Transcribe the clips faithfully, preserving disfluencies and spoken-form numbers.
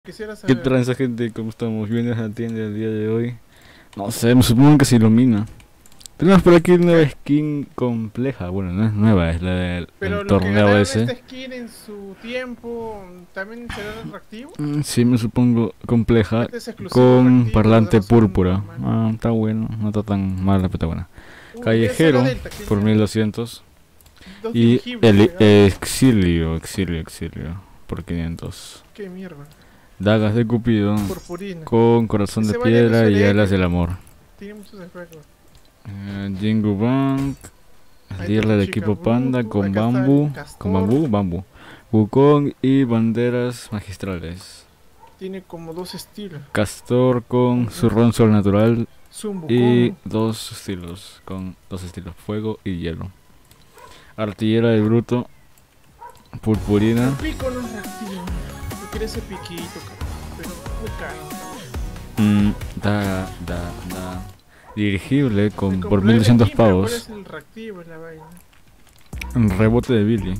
Quisiera ¿Qué saber. transa, gente? ¿Cómo estamos? ¿Vienes a la tienda el día de hoy? No sé, me supongo que se ilumina. Tenemos por aquí una nueva ¿Qué? skin compleja. Bueno, no es nueva, es la del, Pero del los que torneo ganaron ese. esta skin en su tiempo, ¿también será atractivo? Mm, Sí, me supongo compleja. Este es exclusivo Con reactivo, los parlante demás son púrpura. normales. Ah, está bueno, no está tan mala, pero está buena. Uy, esa es la Callejero Delta, ¿qué por dice? mil doscientos. Dos Y dirigibles el pegados. exilio, exilio, exilio por quinientos. Qué mierda. Dagas de Cupido Purpurina. con corazón de Ese vale piedra y alas M S L X. del amor. Tiene muchos efectos. Eh, Jingu Bank. Ahí está Tierra tu de chica equipo panda Bruto. con Acá está el bambú. Con castor. bambú, bambú. Wukong y banderas magistrales. Tiene como dos estilos. Castor con su ron sobrenatural. Y Zumbucón. dos estilos. Con dos estilos: fuego y hielo. Artillera de bruto. El Purpurina. pico no es reactivo. Yo quería ese piquito, cabrón, pero muy caro. Mm, da, da, da. Dirigible Me con por compré mil el doscientos skin, pero ¿cuál pavos. es el reactivo? Es la vaina. Rebote de Billy.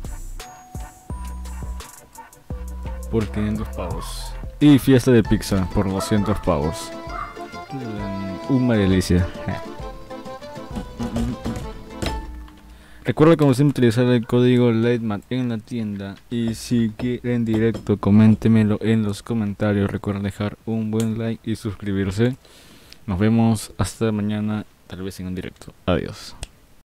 Por quinientos pavos. Y fiesta de pizza por doscientos pavos. Mm, Una delicia. Recuerda, como siempre, utilizar el código LATEMAT en la tienda. Y si quieren directo, coméntemelo en los comentarios. Recuerda dejar un buen like y suscribirse. Nos vemos hasta mañana, tal vez en un directo. Adiós.